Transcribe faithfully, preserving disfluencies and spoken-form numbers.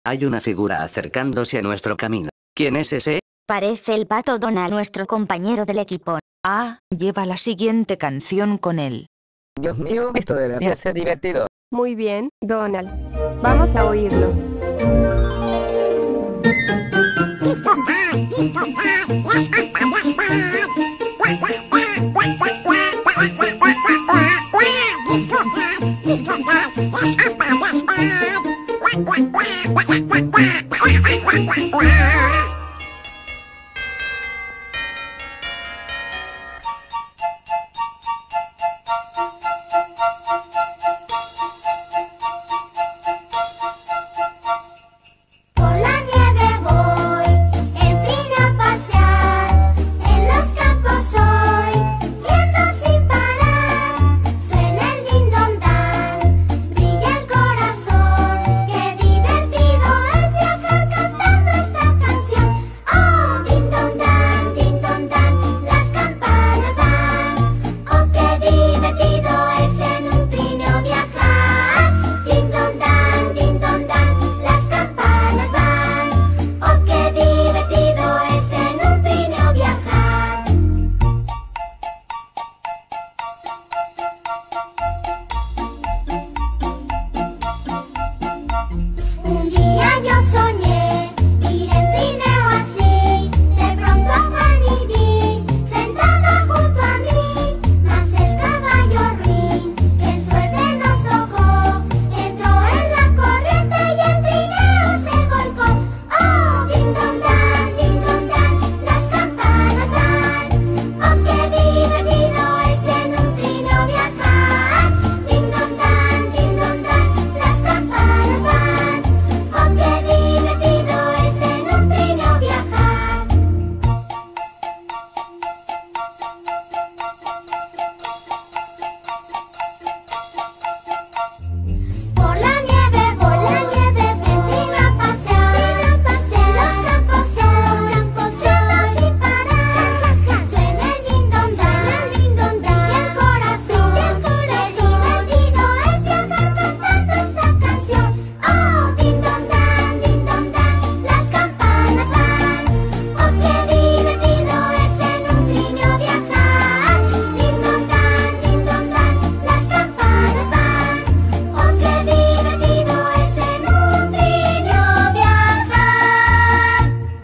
Hay una figura acercándose a nuestro camino. ¿Quién es ese? Parece el pato Donald, nuestro compañero del equipo. Ah, lleva la siguiente canción con él. Dios mío, esto debería ser divertido. Muy bien, Donald. Vamos a oírlo. Quack, quack, quack, quack, quack, quack, quack, quack, quack, quack, quack, quack, quack, quack.